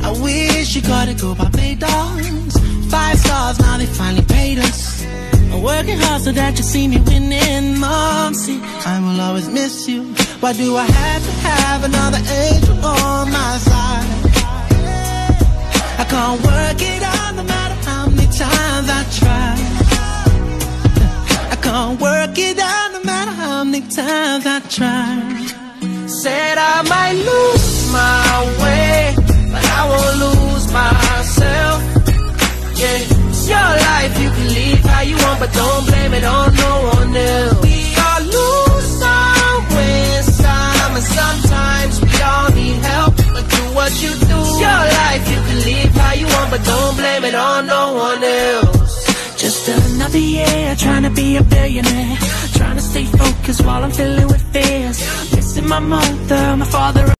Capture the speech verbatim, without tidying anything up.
I wish you gotta go Barbados. Five stars, now they finally paid us. I'm working hard so that you see me winning. Mom, see, I will always miss you. Why do I have to have another angel on my side? I can't work it out no matter how many times I try. I can't work it out no matter how many times I try. Said I might lose my way, but I won't lose myself. Yeah, it's your life, you can live how you want, but don't blame it on no one else. We all lose some way some, and sometimes we all need help. But do what you do, it's your life, you can live how you want, but don't blame it on no one else. Just another year, trying to be a billionaire, trying to stay focused while I'm filling with fears. Missing my mother, my father.